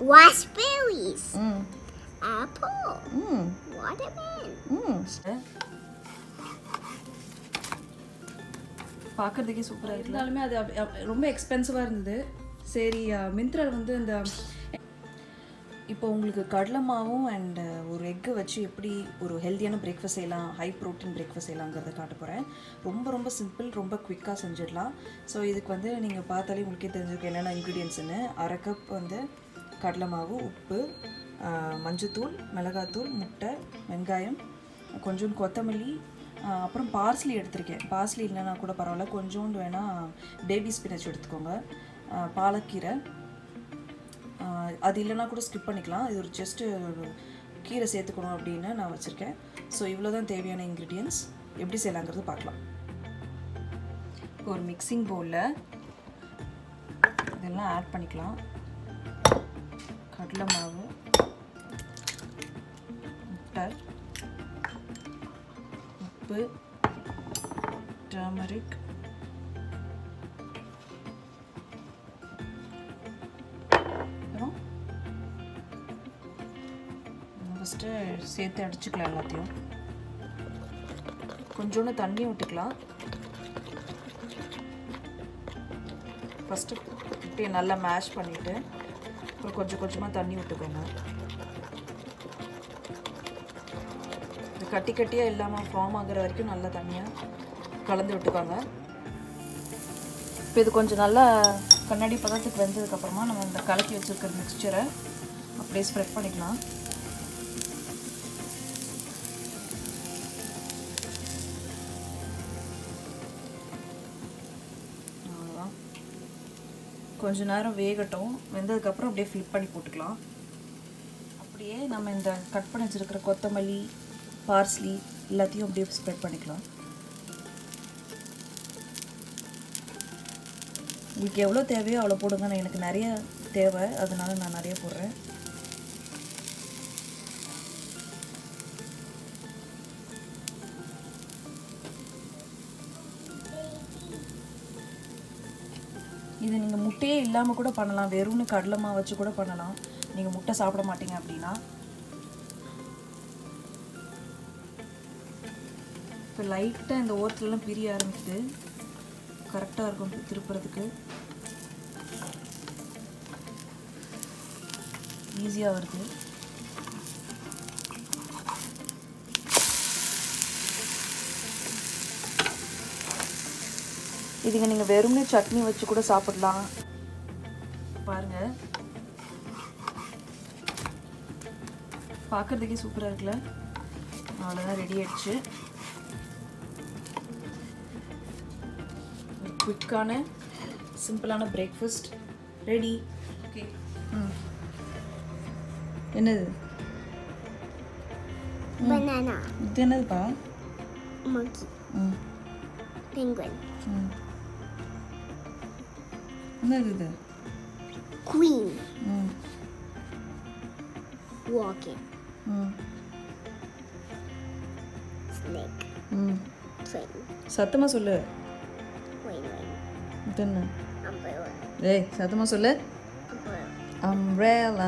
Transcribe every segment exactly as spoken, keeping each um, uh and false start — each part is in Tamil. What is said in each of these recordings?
raspberries, mm. apple, Mm. watermelon. Mm. பார்க்கறதுக்கே சூப்பராக இருந்தாலுமே அது ரொம்ப எக்ஸ்பென்சிவாக இருந்தது. சரி மிந்த்ராவில் வந்து இந்த இப்போ உங்களுக்கு கடலை மாவும் அண்ட் ஒரு எக்கு வச்சு எப்படி ஒரு ஹெல்த்தியான பிரேக்ஃபாஸ்ட் செய்யலாம், ஹை ப்ரோட்டீன் பிரேக்ஃபாஸ்ட் செய்யலாங்கிறத காட்ட போகிறேன். ரொம்ப ரொம்ப சிம்பிள், ரொம்ப குவிக்காக செஞ்சிடலாம். ஸோ இதுக்கு வந்து நீங்கள் பார்த்தாலே உங்களுக்கே தெரிஞ்சிருக்கும் என்னென்ன இன்க்ரீடியன்ட்ஸ்னு. அரை கப் வந்து கடலை மாவு, உப்பு, மஞ்சத்தூள், மிளகாத்தூள், முட்டை, வெங்காயம், கொஞ்சோண்டு கொத்தமல்லி, அப்புறம் பார்ஸ்லி எடுத்திருக்கேன். பார்ஸ்லி இல்லைன்னா கூட பரவாயில்ல, கொஞ்சோண்டு வேணால் பேபி ஸ்பினச் எடுத்துக்கோங்க, பாலக்கீரை, அது இல்லைனா கூட ஸ்கிப் பண்ணிக்கலாம். இது ஒரு ஜஸ்ட்டு கீரை சேர்த்துக்கணும் அப்படின்னு நான் வச்சுருக்கேன். ஸோ இவ்வளோ தான் தேவையான இன்க்ரீடியன்ட்ஸ். எப்படி செய்யலாங்கிறது பார்க்கலாம். இப்போ ஒரு மிக்சிங் பவுலில் இதெல்லாம் ஆட் பண்ணிக்கலாம். கடலை மாவு, முட்டை, உப்பு, டர்மரிக், அப்புறம் ஃபஸ்ட்டு சேர்த்து அடிச்சுக்கலாம். எல்லாத்தையும் கொஞ்சோண்டு தண்ணி விட்டுக்கலாம். ஃபஸ்ட்டு இப்படி நல்லா மேஷ் பண்ணிவிட்டு அப்புறம் கொஞ்சம் கொஞ்சமாக தண்ணி விட்டுக்கோங்க. இது கட்டி கட்டியாக இல்லாமல் ஃபார்ம் ஆகிற வரைக்கும் நல்லா தண்ணியாக கலந்து விட்டுக்கோங்க. இப்போ இது கொஞ்சம் நல்லா கண்ணாடி பதத்துக்கு வெந்ததுக்கப்புறமா நம்ம இந்த கலக்கி வச்சுருக்கிற மிக்சரை அப்படியே ஸ்ப்ரெட் பண்ணிக்கலாம். அவ்வளோதான். கொஞ்ச நேரம் வேகட்டும். வெந்ததுக்கப்புறம் அப்படியே ஃப்ளிப் பண்ணி போட்டுக்கலாம். அப்படியே நம்ம இந்த கட் பண்ணி வச்சுருக்கிற கொத்தமல்லி, பார்ஸ்லி எல்லாத்தையும் அப்படியே ஸ்ப்ரெட் பண்ணிக்கலாம். உங்களுக்கு எவ்வளோ தேவையோ அவ்வளோ போடுங்க. நான் எனக்கு நிறைய தேவை, அதனால நான் நிறைய போடுறேன். இது நீங்கள் முட்டையே இல்லாமல் கூட பண்ணலாம். வெறும்னு கடலை மாவு வச்சு கூட பண்ணலாம். நீங்கள் முட்டை சாப்பிட மாட்டீங்க அப்படின்னா. இப்போ லைட்டாக இந்த ஓரத்துலலாம் பிரிய ஆரம்பிக்குது. கரெக்டாக இருக்கும் திருப்புறதுக்கு. ஈஸியாக வருது. இதுங்க நீங்கள் வெறும்னே சட்னி வச்சு கூட சாப்பிடலாம். பாருங்கள், பார்க்குறதுக்கே சூப்பராக இருக்குல்ல. அவ்வளோதான், ரெடி ஆயிடுச்சு. குவிக்கான சிம்பிளான பிரேக்ஃபாஸ்ட் ரெடி. ஓகே, ம் என்னது? பனானா. இது என்னதுப்பா? monkey. ம் penguin. ம் என்னது இது? queen. ம் walking. ம் snake. ம் train. சத்தமாக சொல்லு. wait wait. இது என்ன? umbrella. ஏய் சத்தமாக சொல்லு. umbrella. அம்ப்ரெல்லா.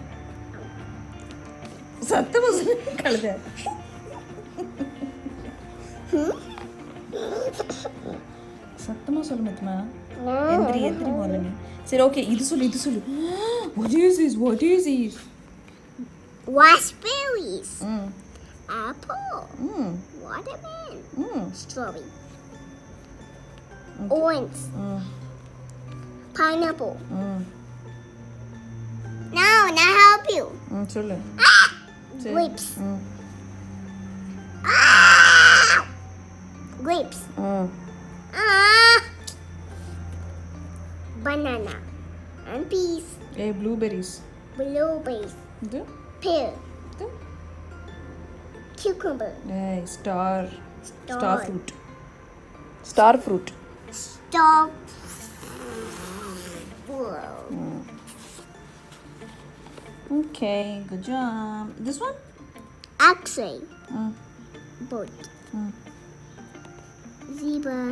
சத்தமாக சொல்லு. கழுத. சத்தமாக சொல்லு மித்மா. எந்திரி எந்திரி போல நீ. சரி ஓகே, இது சொல்லு இது சொல்லு. What is this? What is this? raspberries. ம் apple. ம் watermelon. ம் strawberry. orange. ம் pineapple. ம் now now help you. ம் சொல்லு. சரி. grapes. ம் ah! grapes. ம் ah! banana and peas. ஏய் ப்ளூபெரிஸ். blueberries. இது pear. இது cucumber. ஏய் star. Star. Star fruit. Star fruit. star. Whoa. Okay, good job. This one? X-ray. Mm. boat. Mm. zebra.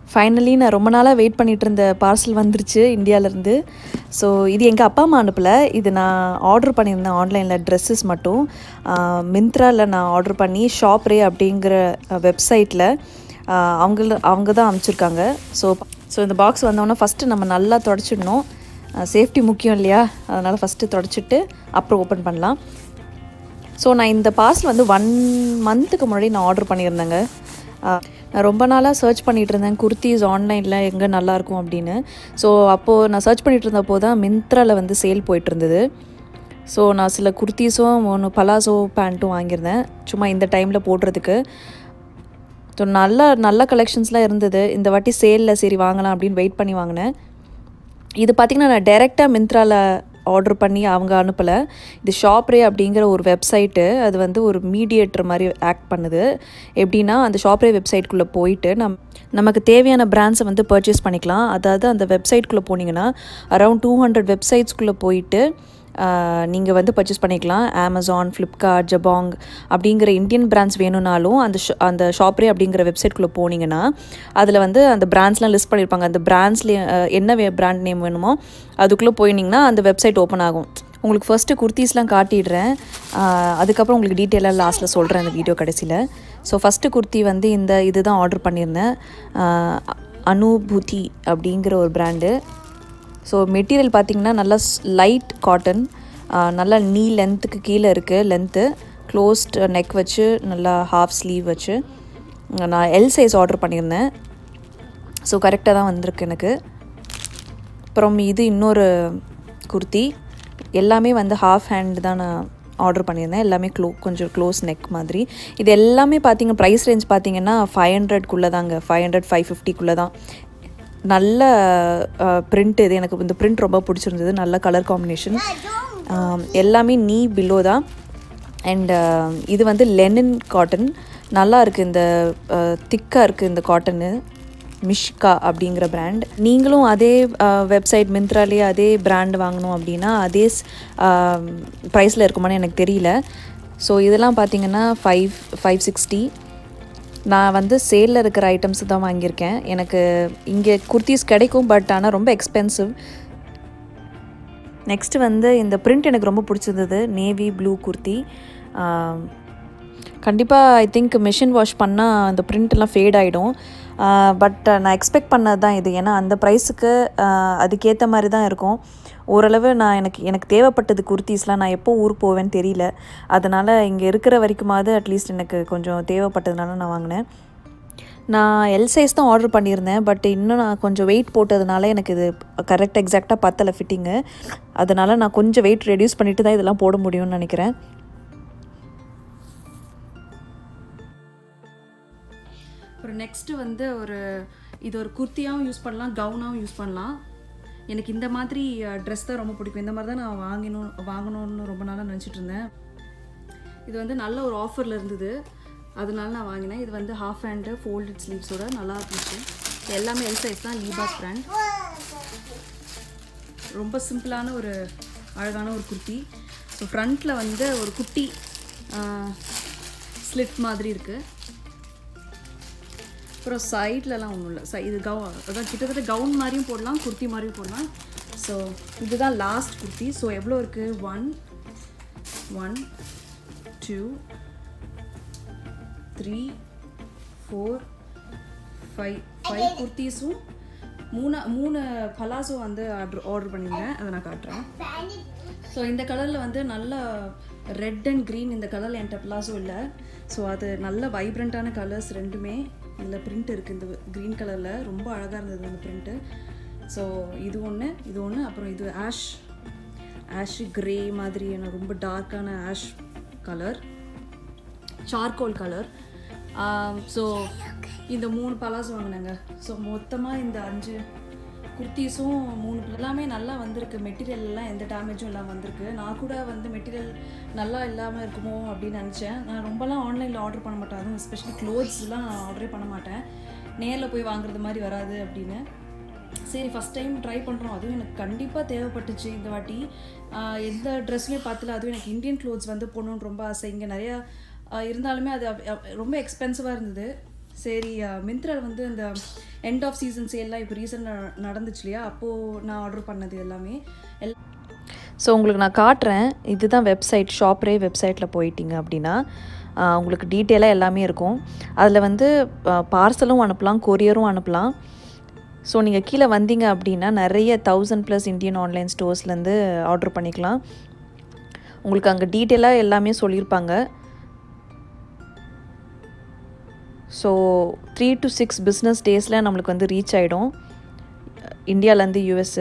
Finally நான் ரொம்ப நாளாக வெயிட் பண்ணிகிட்டு இருந்த பார்சல் வந்துருச்சு இந்தியாவிலேருந்து. ஸோ இது எங்கள் அப்பா அம்மா அனுப்பலை, இது நான் ஆர்டர் பண்ணியிருந்தேன் ஆன்லைனில். ட்ரெஸ்ஸஸ் மட்டும் மிந்த்ராவில் நான் ஆர்டர் பண்ணி ஷாப்ரே அப்படிங்கிற வெப்சைட்டில் அவங்கள அவங்க தான் அனுப்பிச்சிருக்காங்க. ஸோ ஸோ இந்த பாக்ஸ் வந்தோடனே ஃபஸ்ட்டு நம்ம நல்லா தொடச்சிடணும், சேஃப்டி முக்கியம் இல்லையா, அதனால் ஃபஸ்ட்டு தொடச்சிட்டு அப்புறம் ஓப்பன் பண்ணலாம். ஸோ நான் இந்த பார்சல் வந்து ஒன் மந்த்துக்கு முன்னாடி நான் ஆர்டர் பண்ணியிருந்தேங்க. நான் ரொம்ப நாளாக சர்ச் பண்ணிகிட்டு இருந்தேன் குர்த்திஸ் ஆன்லைனில் எங்கே நல்லாயிருக்கும் அப்படின்னு. ஸோ அப்போது நான் சர்ச் பண்ணிகிட்டு இருந்தப்போ தான் மிந்த்ராவில் வந்து சேல் போயிட்டுருந்தது. ஸோ நான் சில குர்த்திஸும் ஒன்று பலாசோ பேண்ட்டும் வாங்கியிருந்தேன் சும்மா இந்த டைமில் போடுறதுக்கு. ஸோ நல்ல நல்ல கலெக்ஷன்ஸ்லாம் இருந்தது. இந்த வாட்டி சேலில் சரி வாங்கலாம் அப்படின்னு வெயிட் பண்ணி வாங்கினேன். இது பார்த்திங்கன்னா நான் டைரெக்டாக மிந்த்ராவில் ஆர்டர் பண்ணி அவங்க அனுப்பலை. இது ஷாப்ரே அப்படிங்கிற ஒரு வெப்சைட்டு, அது வந்து ஒரு மீடியேட்டர் மாதிரி ஆக்ட் பண்ணுது. எப்படின்னா அந்த ஷாப்ரே வெப்சைட்குள்ளே போயிட்டு நம் நமக்கு தேவையான பிராண்ட்ஸை வந்து பர்ச்சேஸ் பண்ணிக்கலாம். அதாவது அந்த வெப்சைட்குள்ளே போனீங்கன்னா அரௌண்ட் டூ ஹண்ட்ரட் வெப்சைட்ஸ்குள்ளே போயிட்டு நீங்கள் வந்து பர்ச்சேஸ் பண்ணிக்கலாம். அமேசான், ஃப்ளிப்கார்ட், ஜபாங் அப்படிங்கிற இந்தியன் பிராண்ட்ஸ் வேணும்னாலும் அந்த ஷ அந்த ஷாப்ரே அப்படிங்கிற வெப்சைட்குள்ளே போனீங்கன்னா அதில் வந்து அந்த பிராண்ட்ஸ்லாம் லிஸ்ட் பண்ணியிருப்பாங்க. அந்த பிராண்ட்ஸ்லேயே என்ன வே பிராண்ட் நேம் வேணுமோ அதுக்குள்ளே போயினிங்கன்னா அந்த வெப்சைட் ஓப்பன் ஆகும். உங்களுக்கு ஃபஸ்ட்டு குர்த்திஸ்லாம் காட்டிடுறேன், அதுக்கப்புறம் உங்களுக்கு டீட்டெயிலாக லாஸ்ட்டில் சொல்கிறேன் அந்த வீடியோ கடைசியில். ஸோ ஃபஸ்ட்டு குர்த்தி வந்து இந்த இது தான் ஆர்டர் பண்ணியிருந்தேன், அனுபூதி அப்படிங்கிற ஒரு பிராண்டு. ஸோ மெட்டீரியல் பார்த்திங்கன்னா நல்லா லைட் காட்டன், நல்லா நீ லென்த்துக்கு கீழே இருக்குது லென்த்து, க்ளோஸ்ட் நெக் வச்சு நல்லா ஹாஃப் ஸ்லீவ் வச்சு. நான் எல் சைஸ் ஆர்டர் பண்ணியிருந்தேன். ஸோ கரெக்டாக தான் வந்திருக்கு எனக்கு. அப்புறம் இது இன்னொரு குர்த்தி, எல்லாமே வந்து ஹாஃப் ஹேண்ட் தான் நான் ஆர்டர் பண்ணியிருந்தேன். எல்லாமே க்ளோ கொஞ்சம் க்ளோஸ் நெக் மாதிரி. இது எல்லாமே பார்த்திங்க ப்ரைஸ் ரேஞ்ச் பார்த்திங்கன்னா ஃபைவ் ஹண்ட்ரட்குள்ளே தாங்க, ஃபைவ் ஹண்ட்ரட் ஃபைவ் ஃபிஃப்டிக்குள்ளே தான். நல்ல பிரிண்ட், இது எனக்கு இந்த பிரிண்ட் ரொம்ப பிடிச்சிருந்தது, நல்ல கலர் காம்பினேஷன். எல்லாமே நீ பிலோ தான். அண்ட் இது வந்து லெனின் காட்டன், நல்லா இருக்குது, இந்த திக்காக இருக்குது இந்த காட்டனு. மிஷ்கா அப்படிங்கிற பிராண்ட். நீங்களும் அதே வெப்சைட் மிந்த்ராலே அதே பிராண்ட் வாங்கணும் அப்படின்னா அதே ப்ரைஸில் இருக்குமான்னு எனக்கு தெரியல. ஸோ இதெல்லாம் பார்த்திங்கன்னா ஃபைவ் ஃபைவ் சிக்ஸ்டி. நான் வந்து சேலில் இருக்கிற ஐட்டம்ஸ் தான் வாங்கியிருக்கேன். எனக்கு இங்கே குர்த்திஸ் கிடைக்கும், பட் ஆனால் ரொம்ப எக்ஸ்பென்சிவ். நெக்ஸ்ட்டு வந்து இந்த பிரிண்ட் எனக்கு ரொம்ப பிடிச்சிருந்தது, நேவி ப்ளூ குர்த்தி. கண்டிப்பாக ஐ திங்க் மிஷின் வாஷ் பண்ணால் அந்த பிரிண்ட்லாம் ஃபேட் ஆகிடும். பட் நான் எக்ஸ்பெக்ட் பண்ணது தான் இது, ஏன்னா அந்த ப்ரைஸுக்கு அதுக்கேற்ற மாதிரி தான் இருக்கும். ஓரளவு நான் எனக்கு எனக்கு தேவைப்பட்டது குர்த்திஸ்லாம். நான் எப்போ ஊருக்கு போவேன்னு தெரியல, அதனால் இங்கே இருக்கிற வரைக்குமாவது அட்லீஸ்ட் எனக்கு கொஞ்சம் தேவைப்பட்டதுனால நான் வாங்கினேன். நான் எல் சைஸ் தான் ஆர்டர் பண்ணியிருந்தேன், பட் இன்னும் நான் கொஞ்சம் வெயிட் போட்டதுனால எனக்கு இது கரெக்ட் எக்ஸாக்டாக பத்தலை ஃபிட்டிங்கு. அதனால் நான் கொஞ்சம் வெயிட் ரெடியூஸ் பண்ணிவிட்டு தான் இதெல்லாம் போட முடியும்னு நினைக்கிறேன். அப்புறம் நெக்ஸ்ட்டு வந்து ஒரு இது ஒரு குர்த்தியாகவும் யூஸ் பண்ணலாம், கவுனாகவும் யூஸ் பண்ணலாம். எனக்கு இந்த மாதிரி ட்ரெஸ் தான் ரொம்ப பிடிக்கும். இந்த மாதிரி தான் நான் வாங்கணும் வாங்கணும்னு ரொம்ப நாளாக நினச்சிட்டு இருந்தேன். இது வந்து நல்ல ஒரு ஆஃபரில் இருந்தது, அதனால நான் வாங்கினேன். இது வந்து ஹாஃப் ஹேண்டு ஃபோல்டட் ஸ்லீவ்ஸோட நல்லா இருந்துச்சு. எல்லாமே எல் சைஸ் தான், லீபாஸ் பிராண்ட். ரொம்ப சிம்பிளான ஒரு அழகான ஒரு குர்த்தி. ஸோ ஃப்ரண்ட்டில் வந்து ஒரு குட்டி ஸ்லிட் மாதிரி இருக்குது. அப்புறம் சைட்லலாம் ஒன்றும் இல்லை, சை இது கவு அதான் கிட்டத்தட்ட கவுன் மாதிரியும் போடலாம், குர்த்தி மாதிரியும் போடலாம். ஸோ இதுதான் லாஸ்ட் குர்த்தி. ஸோ எவ்வளோ இருக்குது, one one two three four five five குர்த்திஸும் மூணு மூணு பலாஸும் வந்து ஆர்டர் ஆர்டர் பண்ணியிருந்தேன், அதை நான் காட்டுறேன். ஸோ இந்த கலரில் வந்து நல்ல ரெட் அண்ட் க்ரீன், இந்த கலரில் என்கிட்ட பலாஸோ இல்லை. ஸோ அது நல்ல வைப்ரண்ட்டான கலர்ஸ் ரெண்டுமே. இதில் பிரிண்ட் இருக்குது இந்த க்ரீன் கலரில், ரொம்ப அழகாக இருந்தது அந்த பிரிண்ட்டு. ஸோ இது ஒன்று, இது ஒன்று, அப்புறம் இது ஆஷ் ஆஷ் க்ரே மாதிரியான ரொம்ப டார்க்கான ash colour, charcoal colour. So இந்த மூணு பலாஸ் வாங்கினாங்க. ஸோ மொத்தமாக இந்த அஞ்சு குர்த்திஸும் மூணு எல்லாமே நல்லா வந்திருக்கு. மெட்டீரியல் எல்லாம் எந்த டேமேஜும் இல்லாமல் வந்திருக்கு. நான் கூட வந்து மெட்டீரியல் நல்லா இல்லாமல் இருக்குமோ அப்படின்னு நினச்சேன். நான் ரொம்பலாம் ஆன்லைனில் ஆர்டர் பண்ண மாட்டேன், அதுவும் எஸ்பெஷலி க்ளோத்ஸ்லாம் நான் ஆர்டரே பண்ண மாட்டேன், நேரில் போய் வாங்குறது மாதிரி வராது அப்படின்னு. சரி ஃபஸ்ட் டைம் ட்ரை பண்ணுறோம், அதுவும் எனக்கு கண்டிப்பாக தேவைப்பட்டுச்சு இந்த வாட்டி. எந்த ட்ரெஸ்ஸுமே பார்த்துல, அதுவும் எனக்கு இந்தியன் க்ளோத்ஸ் வந்து போடணுன்னு ரொம்ப ஆசை. இங்கே நிறையா இருந்தாலுமே அது ரொம்ப எக்ஸ்பென்சிவாக இருந்தது. சரி மிந்த்ராவில் வந்து இந்த எண்ட் ஆஃப் சீசன் சேல்லாம் இப்போ ரீசெண்டாக நடந்துச்சு இல்லையா, அப்போது நான் ஆர்டர் பண்ணது எல்லாமே எல் ஸோ உங்களுக்கு நான் காட்டுறேன். இதுதான் வெப்சைட். ஷாப்ரே வெப்சைட்டில் போயிட்டீங்க அப்படின்னா உங்களுக்கு டீட்டெயிலாக எல்லாமே இருக்கும். அதில் வந்து பார்சலும் அனுப்பலாம், கொரியரும் அனுப்பலாம். ஸோ நீங்கள் கீழே வந்தீங்க அப்படின்னா நிறைய தௌசண்ட் ப்ளஸ் இந்தியன் ஆன்லைன் ஸ்டோர்ஸ்லேருந்து ஆர்டர் பண்ணிக்கலாம். உங்களுக்கு அங்கே டீட்டெயிலாக எல்லாமே சொல்லியிருப்பாங்க. So three to six business டேஸில் நம்மளுக்கு வந்து ரீச் ஆகிடும் இந்தியாவிலேருந்து யூஎஸ்ஸு.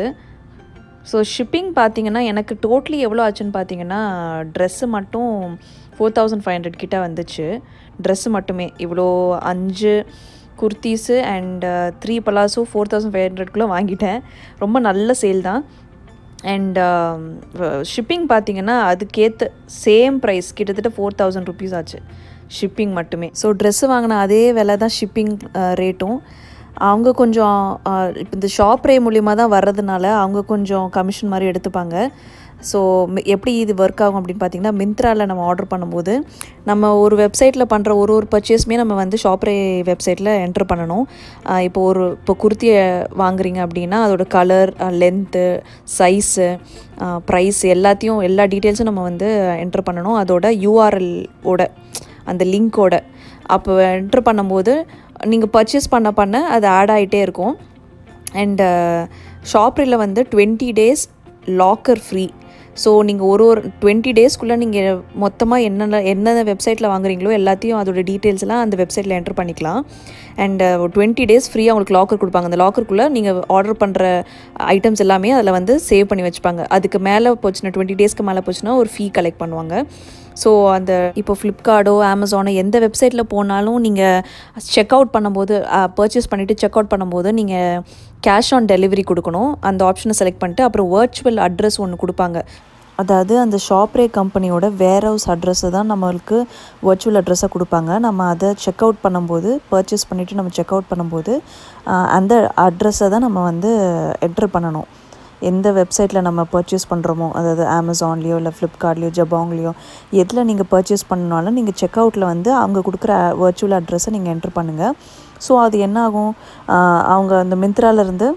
ஸோ ஷிப்பிங் பார்த்தீங்கன்னா எனக்கு டோட்டலி எவ்வளோ ஆச்சுன்னு பார்த்தீங்கன்னா ட்ரெஸ்ஸு மட்டும் ஃபோர் தௌசண்ட் ஃபைவ் ஹண்ட்ரட் கிட்ட வந்துச்சு. ட்ரெஸ்ஸு மட்டுமே இவ்வளோ அஞ்சு kurtis and three palazzo four thousand five ஹண்ட்ரட்குள்ளே வாங்கிட்டேன். ரொம்ப நல்ல சேல் தான். அண்ட் ஷிப்பிங் பார்த்திங்கன்னா அதுக்கேற்ற சேம் ப்ரைஸ் கிட்டத்தட்ட ஃபோர் தௌசண்ட் ருபீஸ் ஆச்சு ஷிப்பிங் மட்டுமே. ஸோ ட்ரெஸ்ஸு வாங்கின அதே விலை தான் ஷிப்பிங் ரேட்டும். அவங்க கொஞ்சம் இப்போ இந்த ஷாப் ரே மூலிமா தான் வர்றதுனால அவங்க கொஞ்சம் கமிஷன் மாதிரி எடுத்துப்பாங்க. ஸோ எப்படி இது ஒர்க் ஆகும் அப்படின்னு பார்த்திங்கன்னா மிந்த்ராவில் நம்ம ஆர்டர் பண்ணும்போது நம்ம ஒரு வெப்சைட்டில் பண்ணுற ஒரு ஒரு பர்ச்சேஸுமே நம்ம வந்து ஷாப் ரே வெப்சைட்டில் என்ட்ரு பண்ணணும். இப்போ ஒரு இப்போ குர்த்தியை வாங்குறீங்க அப்படின்னா அதோட கலர், லென்த்து, சைஸு, ப்ரைஸ் எல்லாத்தையும் எல்லா டீட்டெயில்ஸும் நம்ம வந்து என்ட்ரு பண்ணணும். அதோட யூஆர்எல் ஓட அந்த லிங்க்கோட அப்போ என்ட்ரு பண்ணும்போது நீங்கள் பர்ச்சேஸ் பண்ண பண்ண அது ஆட் ஆகிட்டே இருக்கும். அண்டு ஷாப்ரியில் வந்து டுவெண்ட்டி டேஸ் லாக்கர் ஃப்ரீ. ஸோ நீங்கள் ஒரு ஒரு டுவெண்ட்டி டேஸ்க்குள்ளே நீங்கள் மொத்தமாக என்னென்ன என்னென்ன வெப்சைட்டில் வாங்குறீங்களோ எல்லாத்தையும் அதோட டீட்டெயில்ஸ்லாம் அந்த வெப்சைட்டில் என்ட்ரு பண்ணிக்கலாம். அண்ட் டுவெண்ட்டி டேஸ் ஃப்ரீயாக உங்களுக்கு லாக்கர் கொடுப்பாங்க. அந்த லாக்கருக்குள்ளே நீங்கள் ஆர்டர் பண்ணுற ஐட்டம்ஸ் எல்லாமே அதில் வந்து சேவ் பண்ணி வச்சுப்பாங்க. அதுக்கு மேலே போச்சுன்னா டுவெண்ட்டி டேஸ்க்கு மேலே போச்சுன்னா ஒரு ஃபீ கலெக்ட் பண்ணுவாங்க. ஸோ அந்த இப்போ ஃப்ளிப்கார்ட்டோ அமேசானோ எந்த வெப்சைட்டில் போனாலும் நீங்கள் செக் அவுட் பண்ணும்போது பர்ச்சேஸ் பண்ணிவிட்டு செக் அவுட் பண்ணும்போது நீங்கள் கேஷ் ஆன் டெலிவரி கொடுக்கணும். அந்த ஆப்ஷனை செலக்ட் பண்ணிட்டு அப்புறம் வர்ச்சுவல் அட்ரஸ் ஒன்று கொடுப்பாங்க. அதாவது அந்த ஷாப்ரே கம்பெனியோட வேர் ஹவுஸ் அட்ரஸை தான் நம்மளுக்கு வர்ச்சுவல் அட்ரஸாக கொடுப்பாங்க. நம்ம அதை செக் அவுட் பண்ணும்போது பர்ச்சேஸ் பண்ணிவிட்டு நம்ம செக் அவுட் பண்ணும்போது அந்த அட்ரஸை தான் நம்ம வந்து என்ட்ரு பண்ணணும். எந்த வெப்சைட்டில் நம்ம பர்ச்சேஸ் பண்ணுறோமோ, அதாவது அமேசான்லேயோ இல்லை ஃப்ளிப்கார்ட்லேயோ ஜபாங்லேயோ எதில் நீங்கள் பர்ச்சேஸ் பண்ணாலும் நீங்கள் செக் அவுட்டில் வந்து அவங்க கொடுக்குற வர்ச்சுவல் அட்ரஸை நீங்கள் என்ட்ரு பண்ணுங்கள். ஸோ அது என்ன ஆகும், அவங்க அந்த மிந்த்ராலேருந்து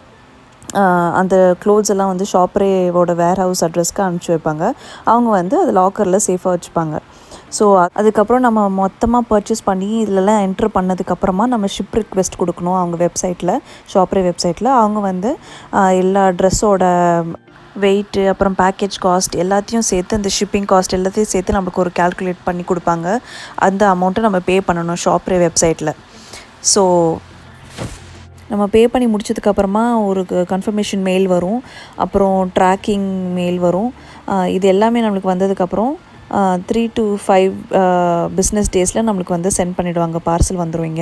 அந்த க்ளோத்ஸ் எல்லாம் வந்து ஷாப்ரேவோட வேர் ஹவுஸ் அட்ரஸ்க்கு அனுப்பிச்சி வைப்பாங்க. அவங்க வந்து அது லாக்கரில் சேஃபாக வச்சுப்பாங்க. ஸோ அதுக்கப்புறம் நம்ம மொத்தமாக பர்ச்சேஸ் பண்ணி இதிலலாம் என்ட்ரு பண்ணதுக்கப்புறமா நம்ம ஷிப் ரிக்வெஸ்ட் கொடுக்கணும் அவங்க வெப்சைட்டில், ஷாப்ரே வெப்சைட்டில். அவங்க வந்து எல்லா ட்ரெஸ்ஸோட வெயிட்டு அப்புறம் பேக்கேஜ் காஸ்ட் எல்லாத்தையும் சேர்த்து அந்த ஷிப்பிங் காஸ்ட் எல்லாத்தையும் சேர்த்து நம்மளுக்கு ஒரு கால்குலேட் பண்ணி கொடுப்பாங்க. அந்த அமௌண்ட்டை நம்ம பே பண்ணணும் ஷாப்ரே வெப்சைட்டில். ஸோ நம்ம பே பண்ணி முடிச்சதுக்கப்புறமா ஒரு கன்ஃபர்மேஷன் மெயில் வரும், அப்புறம் ட்ராக்கிங் மெயில் வரும். இது எல்லாமே நம்மளுக்கு வந்ததுக்கப்புறம் த்ரீ டு ஃபைவ் பிஸ்னஸ் டேஸில் நம்மளுக்கு வந்து சென்ட் பண்ணிவிடுவாங்க, பார்சல் வந்துடுவீங்க.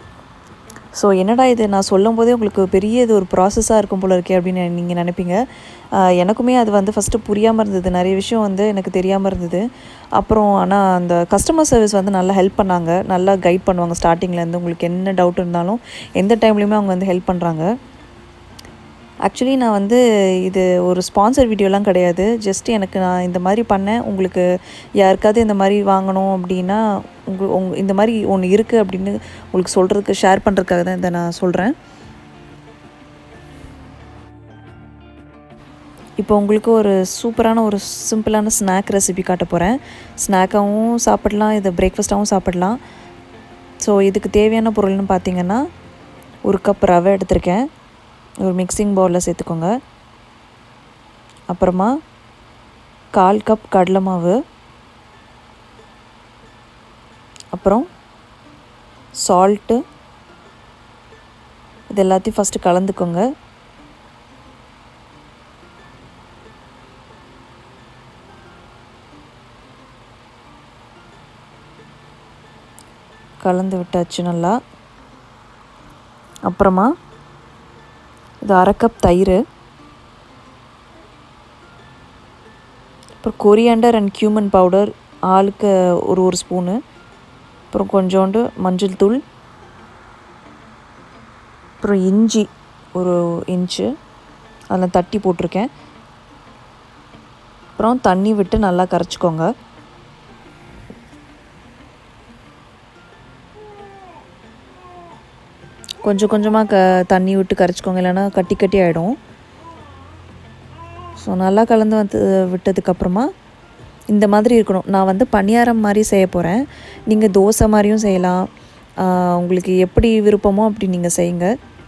ஸோ என்னடா இது நான் சொல்லும் போதே உங்களுக்கு பெரிய இது ஒரு ப்ராசஸாக இருக்கும் போல இருக்கே அப்படின்னு நீங்கள் நினைப்பீங்க. எனக்குமே அது வந்து ஃபஸ்ட்டு புரியாமல் இருந்தது, நிறைய விஷயம் வந்து எனக்கு தெரியாமல் இருந்தது. அப்புறம் ஆனால் அந்த கஸ்டமர் சர்வீஸ் வந்து நல்லா ஹெல்ப் பண்ணாங்க, நல்லா கைட் பண்ணுவாங்க. ஸ்டார்டிங்லேருந்து உங்களுக்கு என்ன டவுட் இருந்தாலும் எந்த டைம்லேயுமே அவங்க வந்து ஹெல்ப் பண்ணுறாங்க. ஆக்சுவலி நான் வந்து இது ஒரு ஸ்பான்சர் வீடியோலாம் கிடையாது, ஜஸ்ட் எனக்கு நான் இந்த மாதிரி பண்ணேன், உங்களுக்கு யாருக்காவது இந்த மாதிரி வாங்கணும் அப்படின்னா உங்க உங் இந்த மாதிரி ஒன்று இருக்குது அப்படின்னு உங்களுக்கு சொல்கிறதுக்கு ஷேர் பண்ணுறதுக்காக தான் இதை நான் சொல்கிறேன். இப்போ உங்களுக்கு ஒரு சூப்பரான ஒரு சிம்பிளான ஸ்நாக் ரெசிபி காட்ட போகிறேன். ஸ்நாக்காகவும் சாப்பிடலாம், இதை பிரேக்ஃபாஸ்ட்டாகவும் சாப்பிடலாம். ஸோ இதுக்கு தேவையான பொருள்னு பார்த்திங்கன்னா ஒரு கப் ரவை எடுத்திருக்கேன், ஒரு மிக்சிங் பவுலில் சேர்த்துக்கோங்க. அப்புறமா கால் கப் கடலை மாவு, அப்புறம் சால்ட்டு, இது எல்லாத்தையும் ஃபஸ்ட்டு கலந்துக்கோங்க. கலந்து விட்டாச்சு நல்லா. அப்புறமா இது அரை கப் தயிர், அப்புறம் கொரியாண்டர் அண்ட் கியூமன் பவுடர் ஆளுக்கு ஒரு ஒரு ஸ்பூனு, அப்புறம் கொஞ்சோண்டு மஞ்சள் தூள், அப்புறம் இஞ்சி ஒரு இன்ச்சு அதில் தட்டி போட்டிருக்கேன். அப்புறம் தண்ணி விட்டு நல்லா கரைச்சிக்கோங்க. கொஞ்சம் கொஞ்சமாக க தண்ணி விட்டு கரைச்சிக்கோங்க, இல்லைன்னா கட்டி கட்டி ஆகிடும். ஸோ நல்லா கலந்து வந்து விட்டதுக்கப்புறமா இந்த மாதிரி இருக்கணும். நான் வந்து பணியாரம் மாதிரி செய்ய போகிறேன். நீங்கள் தோசை மாதிரியும் செய்யலாம், உங்களுக்கு எப்படி விருப்பமோ அப்படி நீங்கள் செய்யுங்க.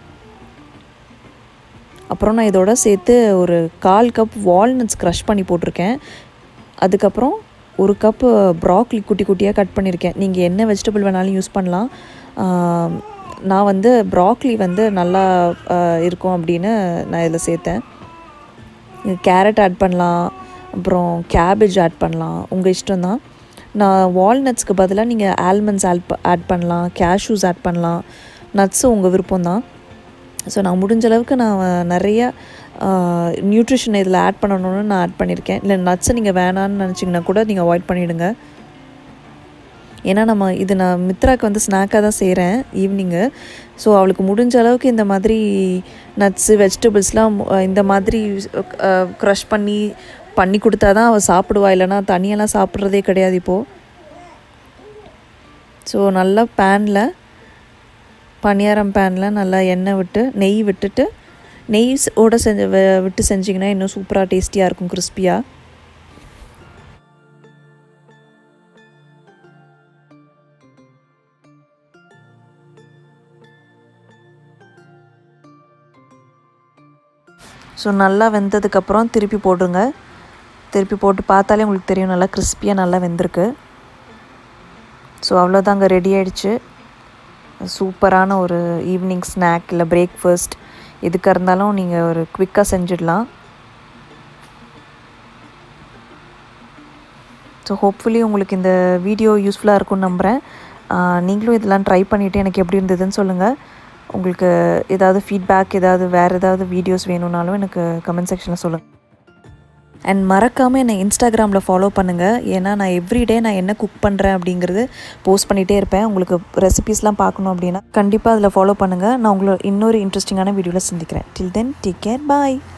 அப்புறம் நான் இதோட சேர்த்து ஒரு கால் கப் வால்நட்ஸ் க்ரஷ் பண்ணி போட்டிருக்கேன். அதுக்கப்புறம் ஒரு கப்பு ப்ராக்லி குட்டி குட்டியாக கட் பண்ணியிருக்கேன். நீங்கள் என்ன வெஜிடபிள் வேணாலும் யூஸ் பண்ணலாம். நான் வந்து ப்ராக்லி வந்து நல்லா இருக்கும் அப்படின்னு நான் இதில் சேர்த்தேன். கேரட் ஆட் பண்ணலாம், அப்புறம் கேபேஜ் ஆட் பண்ணலாம், உங்கள் இஷ்டம்தான். நான் வால்நட்ஸ்க்கு பதிலாக நீங்கள் ஆல்மண்ட்ஸ் ஆட் ஆட் பண்ணலாம், கேஷ்யூஸ் ஆட் பண்ணலாம், நட்ஸு உங்கள் விருப்பம்தான். ஸோ நான் முடிஞ்ச அளவுக்கு நான் நிறைய நியூட்ரிஷன் இதில் ஆட் பண்ணணும்னு நான் ஆட் பண்ணியிருக்கேன். இல்லை நட்ஸை நீங்கள் வேணான்னு நினச்சிங்கன்னா கூட நீங்கள் அவாய்ட் பண்ணிவிடுங்க. ஏன்னா நம்ம இது நான் மித்ராவுக்கு வந்து ஸ்நாக்காக தான் செய்கிறேன் ஈவினிங்கு. ஸோ அவளுக்கு முடிஞ்ச அளவுக்கு இந்த மாதிரி நட்ஸு வெஜிடபிள்ஸ்லாம் இந்த மாதிரி க்ரஷ் பண்ணி பண்ணி கொடுத்தா தான் அவள் சாப்பிடுவா, இல்லைனா தனியெல்லாம் சாப்பிட்றதே கிடையாது இப்போது. ஸோ நல்லா பேனில் பணியாரம் பேனில் நல்லா எண்ணெய் விட்டு நெய் விட்டுட்டு நெய் ஓட செஞ்சு விட்டு செஞ்சிங்கன்னா இன்னும் சூப்பராக டேஸ்டியாக இருக்கும், கிறிஸ்பியாக. ஸோ நல்லா வெந்ததுக்கப்புறம் திருப்பி போடுங்க. திருப்பி போட்டு பார்த்தாலே உங்களுக்கு தெரியும் நல்லா கிறிஸ்பியாக நல்லா வெந்திருக்கு. ஸோ அவ்வளோதாங்க, ரெடி ஆகிடுச்சு. சூப்பரான ஒரு ஈவினிங் ஸ்நாக் இல்லை பிரேக்ஃபாஸ்ட் எதுக்காக இருந்தாலும் நீங்கள் ஒரு குவிக்காக செஞ்சிடலாம். ஸோ ஹோப்ஃபுல்லி உங்களுக்கு இந்த வீடியோ யூஸ்ஃபுல்லாக இருக்கும்னு நம்புகிறேன். நீங்களும் இதெல்லாம் ட்ரை பண்ணிவிட்டு எனக்கு எப்படி இருந்ததுன்னு சொல்லுங்கள். உங்களுக்கு ஏதாவது ஃபீட்பேக், ஏதாவது வேறு ஏதாவது வீடியோஸ் வேணும்னாலும் எனக்கு கமெண்ட் செக்ஷனில் சொல்லுங்கள். அண்ட் மறக்காமல் என்னை இன்ஸ்டாகிராமில் ஃபாலோ பண்ணுங்கள். ஏன்னா நான் எவ்ரிடே நான் என்ன குக் பண்ணுறேன் அப்படிங்கிறது போஸ்ட் பண்ணிகிட்டே இருப்பேன். உங்களுக்கு ரெசிபீஸ்லாம் பார்க்கணும் அப்படின்னா கண்டிப்பாக அதில் ஃபாலோ பண்ணுங்கள். நான் உங்களை இன்னொரு இன்ட்ரெஸ்டிங்கான வீடியோவில் சந்திக்கிறேன். டில் தென் டேக் கேர், பாய்.